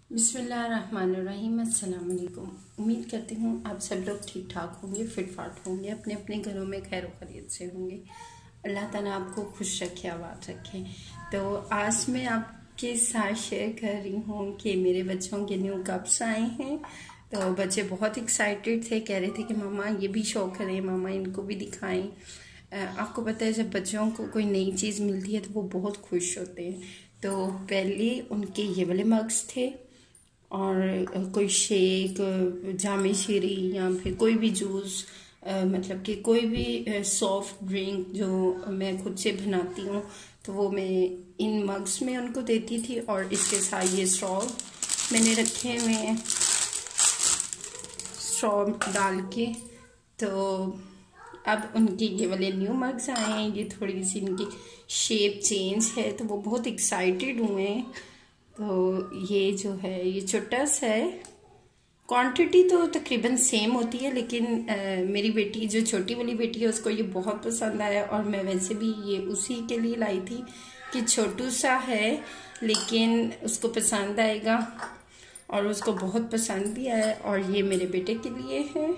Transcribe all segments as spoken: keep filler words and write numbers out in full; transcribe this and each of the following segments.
बिस्मिल्लाहिर्रहमानिर्रहीम। अस्सलाम वालेकुम। उम्मीद करती हूँ आप सब लोग ठीक ठाक होंगे, फिट फाट होंगे, अपने अपने घरों में खैर खैरियत से होंगे। अल्लाह ताला आपको खुश रखे, आबाद रखे। तो आज मैं आपके साथ शेयर कर रही हूँ कि मेरे बच्चों के न्यू कप्स आए हैं। तो बच्चे बहुत एक्साइटेड थे, कह रहे थे कि मामा ये भी शो करें, मामा इनको भी दिखाएं। आपको पता है जब बच्चों को कोई नई चीज़ मिलती है तो वो बहुत खुश होते हैं। तो पहले उनके ये वाले मग्स थे और कोई शेक, जामे शीरी या फिर कोई भी जूस, मतलब कि कोई भी सॉफ्ट ड्रिंक जो मैं खुद से बनाती हूँ तो वो मैं इन मग्स में उनको देती थी। और इसके साथ ये स्ट्रॉ मैंने रखे हुए हैं, स्ट्रॉ डाल के। तो अब उनके ये वाले न्यू मग्स आए हैं, ये थोड़ी सी इनकी शेप चेंज है तो वो बहुत एक्साइटेड हुए हैं। तो ये जो है ये छोटा सा है, क्वांटिटी तो तकरीबन सेम होती है, लेकिन आ, मेरी बेटी जो छोटी वाली बेटी है उसको ये बहुत पसंद आया। और मैं वैसे भी ये उसी के लिए लाई थी कि छोटू सा है लेकिन उसको पसंद आएगा, और उसको बहुत पसंद भी आया। और ये मेरे बेटे के लिए है,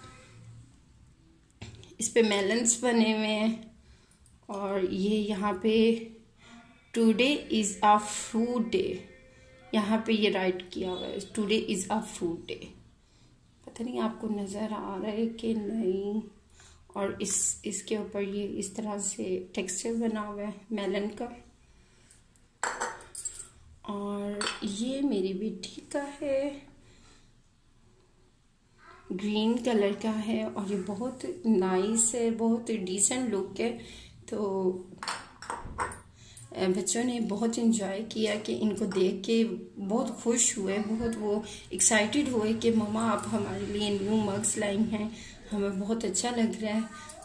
इस पे मेलन्स बने हुए हैं। और ये यहाँ पे today is a fruit day, यहाँ पे ये राइट किया हुआ है, today is a fruit day. पता नहीं आपको नज़र आ रहा है कि नहीं। और इस इसके ऊपर ये इस तरह से टेक्सचर बना हुआ है मेलन का। और ये मेरी बेटी का है, ग्रीन कलर का है और ये बहुत नाइस है, बहुत डिसेंट लुक है। तो बच्चों ने बहुत एंजॉय किया कि इनको देख के बहुत खुश हुए, बहुत वो एक्साइटेड हुए कि मम्मा आप हमारे लिए न्यू मग्स लाई हैं, हमें बहुत अच्छा लग रहा है।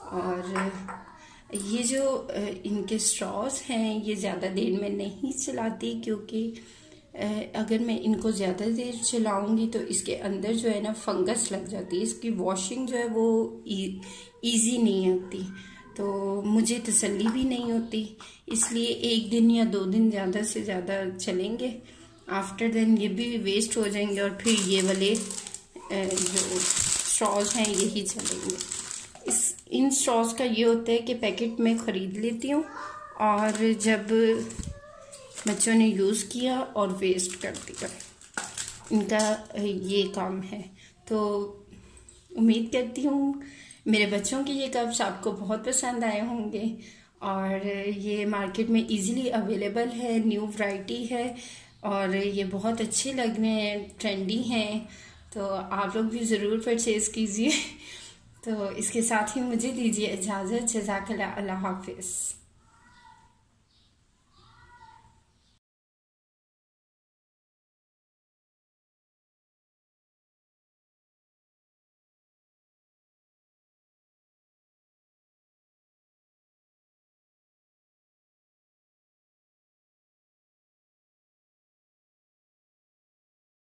और ये जो इनके स्ट्रॉस हैं ये ज़्यादा देर में नहीं चलाती, क्योंकि अगर मैं इनको ज़्यादा देर चलाऊंगी तो इसके अंदर जो है ना फंगस लग जाती है, इसकी वॉशिंग जो है वो ईजी नहीं होती, तो मुझे तसल्ली भी नहीं होती। इसलिए एक दिन या दो दिन ज़्यादा से ज़्यादा चलेंगे, आफ्टर देन ये भी वेस्ट हो जाएंगे और फिर ये वाले जो स्ट्रॉज हैं यही चलेंगे। इस इन स्ट्रॉज का ये होता है कि पैकेट में ख़रीद लेती हूँ और जब बच्चों ने यूज़ किया और वेस्ट कर दिया, इनका ये काम है। तो उम्मीद करती हूँ मेरे बच्चों के ये कप्स आपको बहुत पसंद आए होंगे। और ये मार्केट में इजीली अवेलेबल है, न्यू वैरायटी है और ये बहुत अच्छे लग रहे हैं, ट्रेंडी हैं। तो आप लोग भी ज़रूर परचेज़ कीजिए। तो इसके साथ ही मुझे दीजिए इजाज़त। जज़ाकल्लाह, अल्लाह हाफ़िज़।